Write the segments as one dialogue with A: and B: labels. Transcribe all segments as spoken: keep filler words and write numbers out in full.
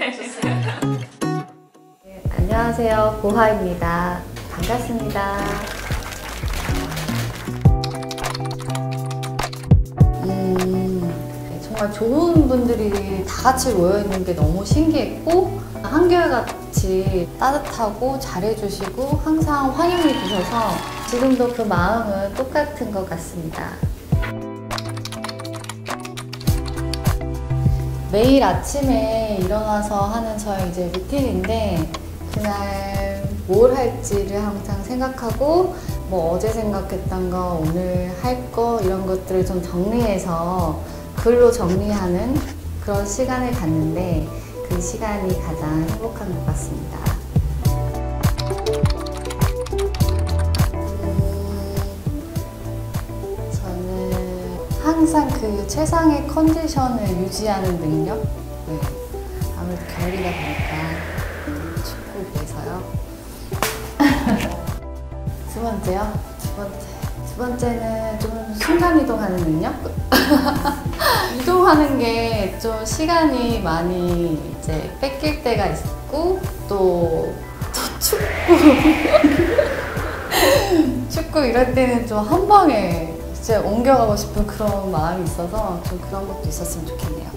A: 좋습니다. 네, 안녕하세요, 보하입니다. 반갑습니다. 음, 정말 좋은 분들이 다 같이 모여있는 게 너무 신기했고, 한결같이 따뜻하고 잘해주시고 항상 환영해 주셔서 지금도 그 마음은 똑같은 것 같습니다. 매일 아침에 일어나서 하는 저의 이제 루틴인데, 그날 뭘 할지를 항상 생각하고, 뭐 어제 생각했던 거, 오늘 할 거, 이런 것들을 좀 정리해서 글로 정리하는 그런 시간을 갖는데, 그 시간이 가장 행복한 것 같습니다. 음, 저는 항상 그 최상의 컨디션을 유지하는 능력? 네. 아무래도 겨울이다 보니까 축구에서요. 두 번째요? 두 번째. 두 번째는 좀 순간이동하는 능력? 이동하는 게 좀 시간이 많이 이제 뺏길 때가 있고, 또, 또 축구. 축구 이럴 때는 좀 한 방에 진짜 옮겨가고 싶은 그런 마음이 있어서 좀 그런 것도 있었으면 좋겠네요.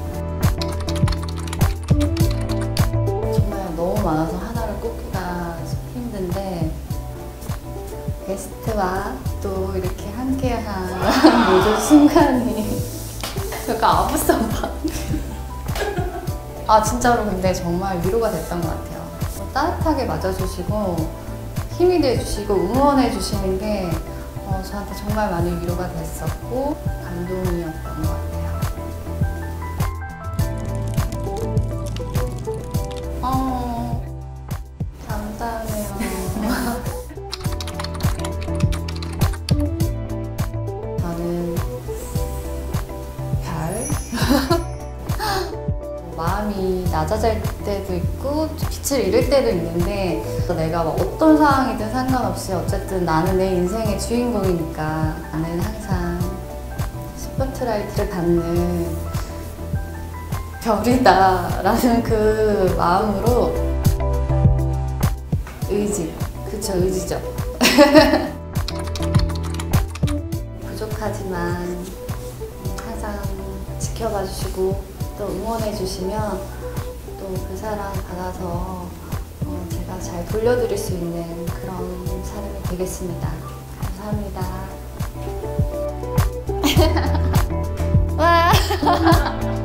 A: 정말 너무 많아서 하나를 꼽기가 힘든데, 게스트와 또 이렇게 함께한 모든 순간이 약간 아부상방. 아 진짜로 근데 정말 위로가 됐던 것 같아요. 따뜻하게 맞아주시고 힘이 돼주시고 응원해 주시는 게 어, 저한테 정말 많이 위로가 됐었고 감동이었던 것 같아요. 어, 감사해요. 저는 별. 마음이 낮아질 때도 있고 빛을 잃을 때도 있는데, 내가 막 어떤 상황이든 상관없이 어쨌든 나는 내 인생의 주인공이니까 나는 항상 스포트라이트를 받는 별이다 라는 그 마음으로 의지, 그쵸, 의지죠. 부족하지만 항상 지켜봐 주시고 또 응원해 주시면 또 그 사랑 받아서 어 제가 잘 돌려드릴 수 있는 그런 사람이 되겠습니다. 감사합니다. 와.